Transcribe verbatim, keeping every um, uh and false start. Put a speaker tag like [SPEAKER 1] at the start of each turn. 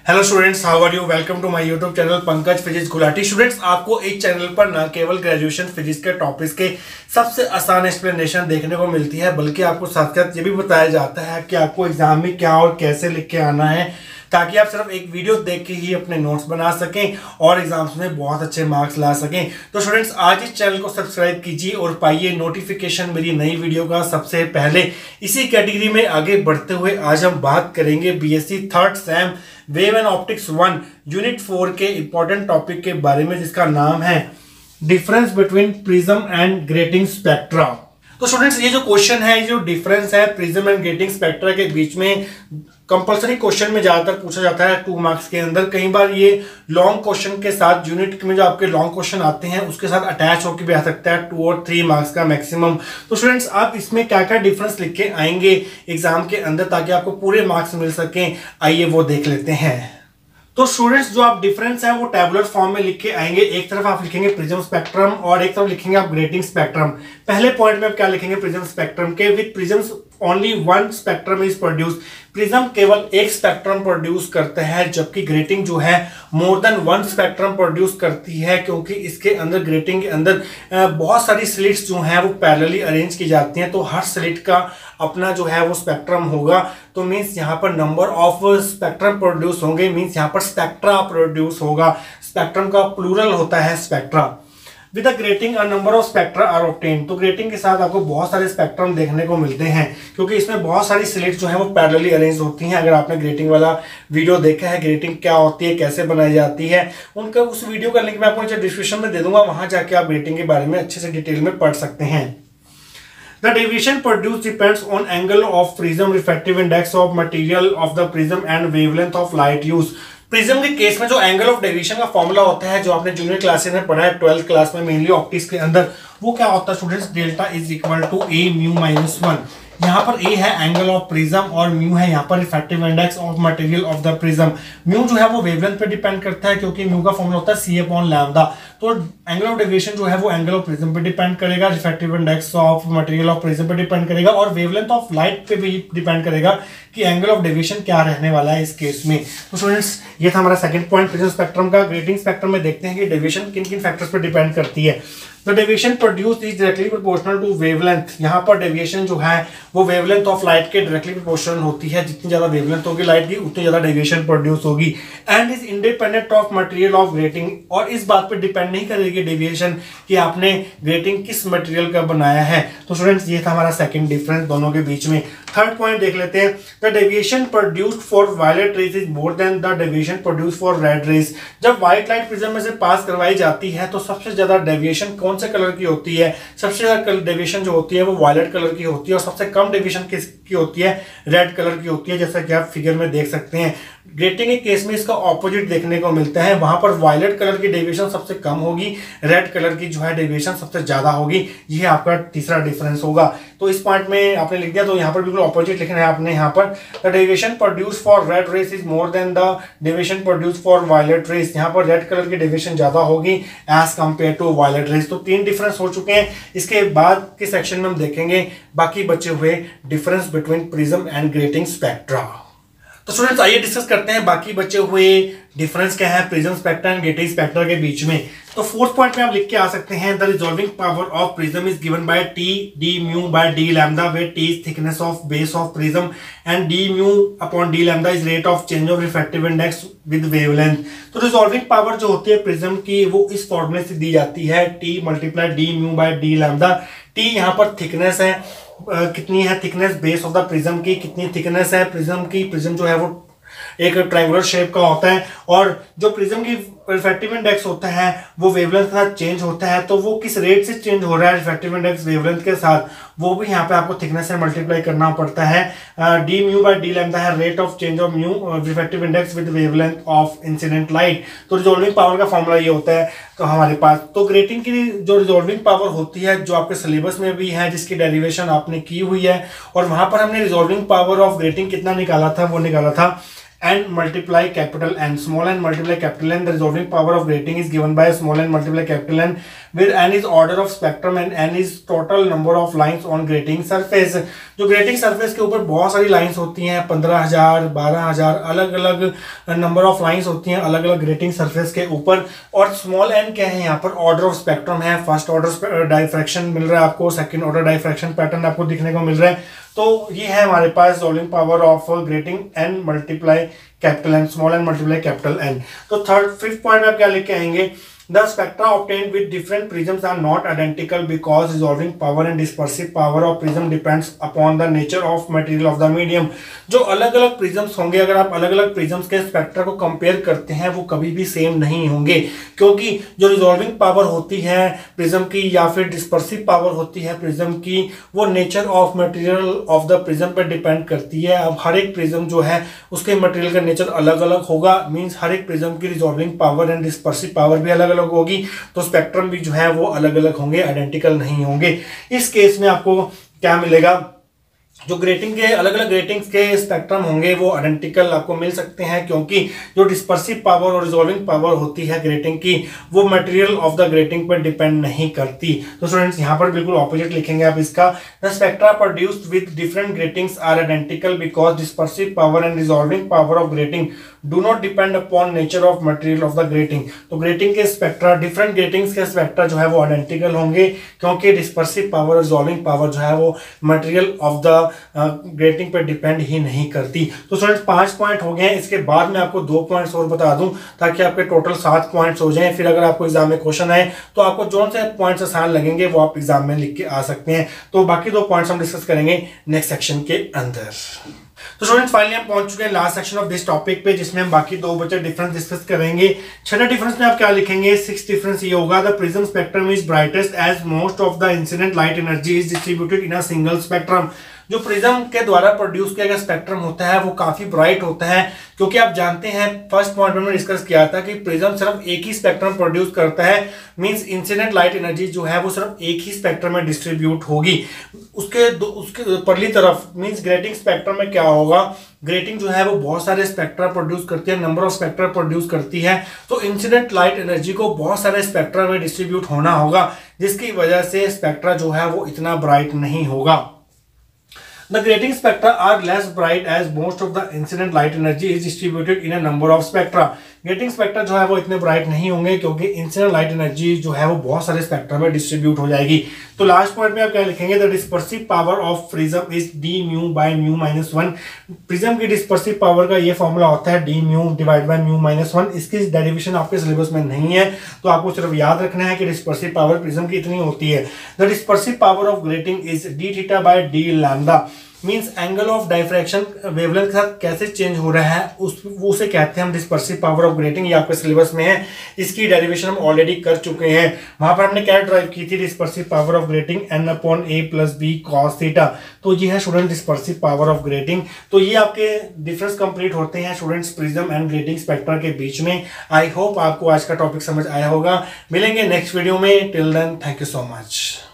[SPEAKER 1] Hello students, how are you. Welcome to my YouTube channel Pankaj physics Gulati. Students, आपको एक channel पर न केवल ग्रेजुएशन फिजिक्स के टॉपिक्स के सबसे आसान एक्सप्लेनेशन देखने को मिलती है, बल्कि आपको साथ साथ ये भी बताया जाता है कि आपको एग्जाम में क्या और कैसे लिख के आना है, ताकि आप सिर्फ एक वीडियो देख के ही अपने नोट्स बना सकें और एग्जाम्स में बहुत अच्छे मार्क्स ला सकें। तो स्टूडेंट्स, आज इस चैनल को सब्सक्राइब कीजिए और पाइए नोटिफिकेशन मेरी नई वीडियो का सबसे पहले। इसी कैटेगरी में आगे बढ़ते हुए आज हम बात करेंगे BSc third sem wave and optics one unit four के इंपॉर्टेंट टॉपिक के बारे में, जिसका नाम है difference between prism and grating spectra. तो स्टूडेंट्स, ये जो क्वेश्चन है, ये जो डिफरेंस है प्रिज्म एंड ग्रेटिंग स्पेक्ट्रा के बीच में, कंपलसरी क्वेश्चन में ज्यादातर पूछा जाता है टू मार्क्स के अंदर। कई बार ये लॉन्ग क्वेश्चन के साथ, यूनिट में जो आपके लॉन्ग क्वेश्चन आते हैं उसके साथ अटैच होकर भी आ सकता है, टू और थ्री मार्क्स का मैक्सिमम। तो स्टूडेंट्स, आप इसमें क्या क्या डिफरेंस लिख के आएंगे एग्जाम के अंदर ताकि आपको पूरे मार्क्स मिल सकें, आइए वो देख लेते हैं। तो स्टूडेंट्स, जो आप डिफरेंस है वो टेबुलर फॉर्म में लिख के आएंगे। एक तरफ आप लिखेंगे प्रिज्म स्पेक्ट्रम और एक तरफ लिखेंगे आप ग्रेटिंग स्पेक्ट्रम। पहले पॉइंट में आप क्या लिखेंगे प्रिज्म स्पेक्ट्रम के, with prism only one spectrum is produce. Prism केवल एक स्पेक्ट्रम प्रोड्यूस करता है, जबकि ग्रेटिंग जो है more than one spectrum produce करती है, क्योंकि इसके अंदर ग्रेटिंग के अंदर बहुत सारी स्लिट्स जो हैं वो पैरेलली अरेंज की जाती हैं। तो हर स्लिट का अपना जो है वो स्पेक्ट्रम होगा। तो मीन्स यहाँ पर नंबर ऑफ स्पेक्ट्रम प्रोड्यूस होंगे, मीन्स यहाँ पर स्पेक्ट्रा प्रोड्यूस होगा। स्पेक्ट्रम का प्लूरल होता है spectra. With the grating a number of spectra are obtained. तो ग्रेटिंग के साथ आपको बहुत सारे स्पेक्ट्रम देखने को मिलते हैं, क्योंकि इसमें बहुत सारी स्लिट्स जो है वो पैरेलली अरेंज होती हैं। अगर आपने ग्रेटिंग वाला वीडियो देखा है, ग्रेटिंग क्या होती है, कैसे बनाई जाती है, उनका उस वीडियो का लिंक मैं आपको नीचे डिस्क्रिप्शन में दे दूंगा, वहां जाके आप ग्रेटिंग के बारे में अच्छे से डिटेल में पढ़ सकते हैं। The deviation produced depends on angle of prism, refractive index of material of the prism and wavelength of light used. Prism के केस में जो एंगल ऑफ डेविएशन का फॉर्मूला होता है, जो आपने जूनियर क्लासेस में पढ़ा है ट्वेल्थ क्लास में, मेनली ऑप्टिक्स के अंदर, वो क्या होता है students, delta is equal to A mu minus one. यहाँ पर ए है एंगल ऑफ प्रिज्म और म्यू है यहाँ पर refractive index of material of the prism. Mu जो है वो वेवलेंथ पे डिपेंड करता है, क्योंकि म्यू का फॉर्मूला होता है सी अपॉन लैम्डा। तो एंगल ऑफ डेविएशन जो है वो एंगल ऑफ प्रिज्म पे डिपेंड करेगा, refractive index of material of prism पे डिपेंड करेगा, और वेवलेंथ ऑफ लाइट पे भी डिपेंड करेगा कि एंगल ऑफ डेविएशन क्या रहने वाला है इस केस में। तो स्टूडेंट्स, ये था हमारा सेकंड पॉइंट प्रिज्म स्पेक्ट्रम का। ग्रेटिंग स्पेक्ट्रम में देखते हैं कि डेविएशन किन किन फैक्टर्स पर डिपेंड करती है। The deviation produced is directly proportional to wavelength। यहाँ पर डेविएशन जो है वो वेवलेंथ ऑफ लाइट के डायरेक्टली प्रोपोर्शनल होती है। जितनी ज्यादा वेवलेंथ होगी लाइट की, उतनी ज्यादा डेविएशन प्रोड्यूस होगी। And is independent of material of grating. और इस बात पर डिपेंड नहीं करेगी डेविएशन कि आपने ग्रेटिंग किस मटेरियल का बनाया है। तो स्टूडेंट्स, ये था हमारा सेकंड डिफरेंस दोनों के बीच में। थर्ड पॉइंट देख लेते हैं। The deviation produced for violet rays is more than the deviation produced for red rays. जब व्हाइट लाइट प्रिज्म में से पास करवाई जाती है तो सबसे ज्यादा डेविएशन कौन से कलर की होती है? सबसे ज्यादा डेविएशन जो होती है वो वायलेट कलर की होती है, और सबसे कम डेविएशन किसकी होती है? रेड कलर की होती है, जैसा कि आप फिगर में देख सकते हैं। ग्रेटिंग के केस में इसका ऑपोजिट देखने को मिलता है। वहां पर वायलेट कलर की डेविएशन सबसे कम होगी, रेड कलर की जो है डेविएशन सबसे ज्यादा होगी। यह आपका तीसरा डिफरेंस होगा। तो इस पॉइंट में आपने लिख दिया, तो यहाँ पर बिल्कुल ऑपोजिट लिखना है आपने। यहाँ पर the deviation produce for red rays is more than the deviation produce for violet rays. यहाँ पर रेड कलर की डेविएशन ज्यादा होगी as compare to violet rays. तो तीन डिफरेंस हो चुके हैं। इसके बाद के सेक्शन में हम देखेंगे बाकी बचे हुए difference between prism and grating spectra. तो स्टूडेंट्स, आइए डिस्कस करते हैं बाकी बचे हुए डिफरेंस क्या है prism spectra and grating spectra के बीच में। तो फोर्थ पॉइंट में आप लिख के आ सकते हैं, the resolving power of prism is given by t d mu by d lambda, where t is thickness of base of prism and d mu upon d lambda is rate of change of refractive index with wavelength. तो resolving power जो होती है prism की, वो इस फॉर्मूले से दी जाती है, t multiply d mu by d lambda. T यहाँ पर थिकनेस है, Uh, कितनी है thickness base of the prism की, कितनी थिकनेस है प्रिज्म की। प्रिज्म जो है वो एक ट्रायंगुलर शेप का होता है, और जो प्रिज्म की रिफ्रैक्टिव इंडेक्स होता है वो वेवलेंथ के साथ चेंज होता है। तो वो किस रेट से चेंज हो रहा है रिफ्रैक्टिव इंडेक्स वेवलेंथ के साथ, वो भी यहाँ पे आपको थिकनेस से मल्टीप्लाई करना पड़ता है। D mu by d lambda है rate of change of mu refractive index with wavelength of incident light. तो रिजॉल्विंग पावर का फॉर्मूला ये होता है तो हमारे पास। तो ग्रेटिंग की जो रिजॉल्विंग पावर होती है, जो आपके सिलेबस में भी है, जिसकी डेरिवेशन आपने की हुई है, और वहां पर हमने रिजॉल्विंग पावर ऑफ ग्रेटिंग कितना निकाला था, वो निकाला था n multiply capital N. Small n multiply capital N. The resolving power of grating is given by small n multiply capital N, where n is order of spectrum and n is total number of lines on grating surface. जो grating surface के ऊपर बहुत सारी lines होती हैं, पंद्रह हजार, बारह हजार अलग अलग number of lines होती हैं अलग अलग grating surface के ऊपर. और small n क्या है यहाँ पर? order of spectrum है. फर्स्ट ऑर्डर डाइफ्रैक्शन मिल रहा है आपको, सेकंड ऑर्डर डाइफ्रैक्शन पैटर्न आपको दिखने को मिल रहा है. तो ये है हमारे पास resolving power of grating n multiply capital N, small n multiply capital N. तो थर्ड फिफ्थ पॉइंट में आप क्या लिख के आएंगे? The spectra obtained with different prisms are not identical because resolving power and dispersive power of prism depends upon the nature of material of the medium. जो अलग अलग प्रिज्म्स होंगे, अगर आप अलग अलग प्रिज्म्स के स्पेक्ट्रा को कंपेयर करते हैं वो कभी भी सेम नहीं होंगे, क्योंकि जो रिजॉल्विंग पावर होती है प्रिज्म की या फिर डिस्पर्सिव पावर होती है प्रिज्म की, वो nature of material of the prism पर डिपेंड करती है. अब हर एक प्रिज्म जो है उसके मटेरियल का नेचर अलग अलग होगा, मीन्स हर एक प्रिज्म की resolving power and dispersive power भी अलग अलग होगी, तो स्पेक्ट्रम भी जो है वो अलग अलग होंगे, आइडेंटिकल नहीं होंगे. इस केस में आपको क्या मिलेगा? जो ग्रेटिंग के अलग अलग ग्रेटिंग्स के स्पेक्ट्रम होंगे वो आइडेंटिकल आपको मिल सकते हैं, क्योंकि जो डिस्पर्सिव पावर और रिजॉल्विंग पावर होती है ग्रेटिंग की वो मटेरियल ऑफ द ग्रेटिंग पर डिपेंड नहीं करती. तो स्टूडेंट्स यहाँ पर बिल्कुल ऑपोजिट लिखेंगे आप इसका. The spectra produced with different gratings are identical because dispersive power and resolving power of grating do not depend upon nature of material of the grating. तो ग्रेटिंग के स्पेक्ट्रा, डिफरेंट ग्रेटिंग्स के spectra जो है वो identical होंगे, क्योंकि dispersive power और resolving power जो है वो मटेरियल ऑफ द ग्रेटिंग पर डिपेंड ही नहीं करती. तो स्टूडेंट्स पांच पॉइंट हो गए हैं. इसके बाद मैं आपको दो पॉइंट्स और बता दूं ताकि आपके टोटल सात पॉइंट्स हो जाएं. फिर अगर आपको एग्जाम में क्वेश्चन आए तो आपको जो से पॉइंट्स आसान लगेंगे वो आप एग्जाम में लिख के आ सकते हैं. तो बाकी दो पॉइंट्स हम डिस्कस करेंगे नेक्स्ट सेक्शन के अंदर. तो स्टूडेंट्स फाइनली हम पहुंच चुके हैं last section of this topic पे, जिसमें हम बाकी दो बचे डिफरेंस डिस्कस करेंगे. छठा डिफरेंस में आप क्या लिखेंगे? सिक्स डिफरेंस ये होगा, the prism spectrum is brightest as most of the incident light energy is distributed in a single spectrum. जो प्रिज्म के द्वारा प्रोड्यूस किया गया स्पेक्ट्रम होता है वो काफी ब्राइट होता है, क्योंकि आप जानते हैं फर्स्ट पॉइंट में डिस्कस किया था कि प्रिज्म सिर्फ एक ही स्पेक्ट्रम प्रोड्यूस करता है, मींस इंसिडेंट लाइट एनर्जी जो है वो सिर्फ एक ही स्पेक्ट्रम में डिस्ट्रीब्यूट होगी. उसके उसके परली तरफ मींस ग्रेटिंग स्पेक्ट्रम में क्या होगा? ग्रेटिंग जो है वो बहुत सारे स्पेक्ट्रा प्रोड्यूस करती है, नंबर ऑफ स्पेक्ट्रा प्रोड्यूस करती है, तो इंसिडेंट लाइट एनर्जी को बहुत सारे स्पेक्ट्रा में डिस्ट्रीब्यूट होना होगा, जिसकी वजह से स्पेक्ट्रा जो है वो इतना ब्राइट नहीं होगा. The grating spectra are less bright as most of the incident light energy is distributed in a number of spectra. Grating spectra जो है वो इतने ब्राइट नहीं होंगे, क्योंकि इंसिडेंट लाइट एनर्जी जो है वो बहुत सारे स्पेक्ट्रा में डिस्ट्रीब्यूट हो जाएगी. तो लास्ट पॉइंट में आप क्या लिखेंगे? The dispersive power of prism is d mu by mu minus one. Prism की डिस्पर्सिव पावर का ये फॉर्मूला होता है d mu divide by mu minus one. इसकी डेरिवेशन आपके सिलेबस में नहीं है, तो आपको सिर्फ याद रखना है कि डिस्पर्सिव पावर प्रिज्म की इतनी होती है. The dispersive power of grating is d theta by d lambda. Means angle of diffraction wavelength के साथ कैसे चेंज हो रहा है उस उसे कहते हैं हम डिस्पर्सिव पावर ऑफ ग्रेटिंग. ये आपके सिलेबस में है, इसकी डेरिवेशन हम ऑलरेडी कर चुके हैं. वहां पर हमने क्या ड्राइव की थी? Dispersive power of grating N upon A plus B cos theta. तो ये है student dispersive power of grating. तो ये आपके डिफरेंस कंप्लीट होते हैं students prism and grating spectra के बीच में. आई होप आपको आज का टॉपिक समझ आया होगा. मिलेंगे नेक्स्ट वीडियो में. Till then thank you so much.